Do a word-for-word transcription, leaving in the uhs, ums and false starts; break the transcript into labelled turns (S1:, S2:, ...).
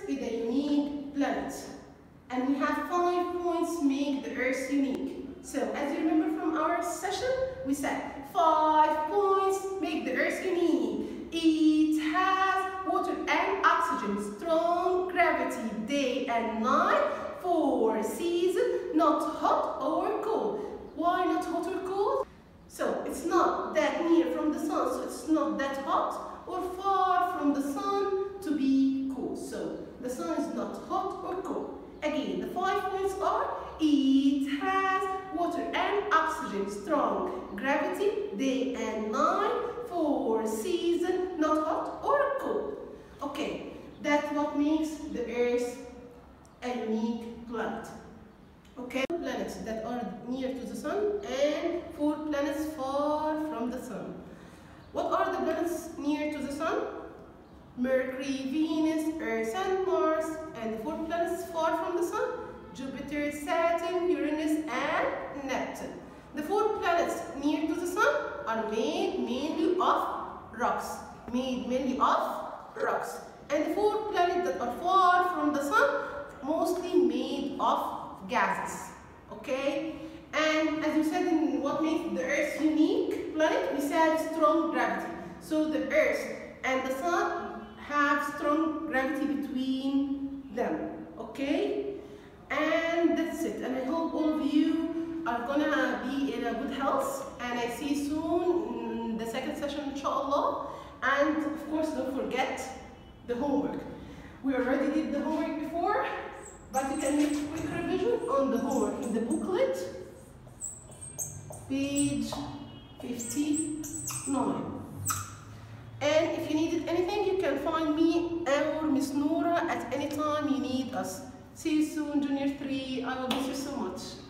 S1: is a unique planet. And we have five points make the Earth unique. So, as you remember from our session, we said five points make the Earth unique. It has water and oxygen, strong gravity, day and night, four seasons, not hot or cold. Why not hot or cold? So, it's not that near from the sun, so it's not that hot, or far from the sun to be cool. So, the sun is not hot or cold. Again, the five points are, it has water and oxygen, strong gravity, day and night, four seasons, not hot or cold. Okay, that's what makes the Earth a unique planet. Okay, planets that are near to the sun and four planets far from the sun. What are the planets near to the sun? Mercury, Venus, Earth and Mars. And the four planets far from the sun? Jupiter, Saturn, Uranus and Neptune. The four planets near to the sun are made mainly of rocks. Made mainly of rocks. And the four planets that are far from the sun mostly made of gases. Okay? And as you said, in what makes the Earth unique planet, we said strong gravity. So the Earth and the sun have strong gravity between them. Okay? And that's it. And I hope all of you are gonna be in a good health. And I see you soon in the second session, inshallah. And of course, don't forget the homework. We already did the homework before, but you can make a quick revision on the homework in the booklet, page fifty-nine. And if you needed anything, you can find me or Miss Noura at any time you need us. See you soon, Junior three. I will miss you so much.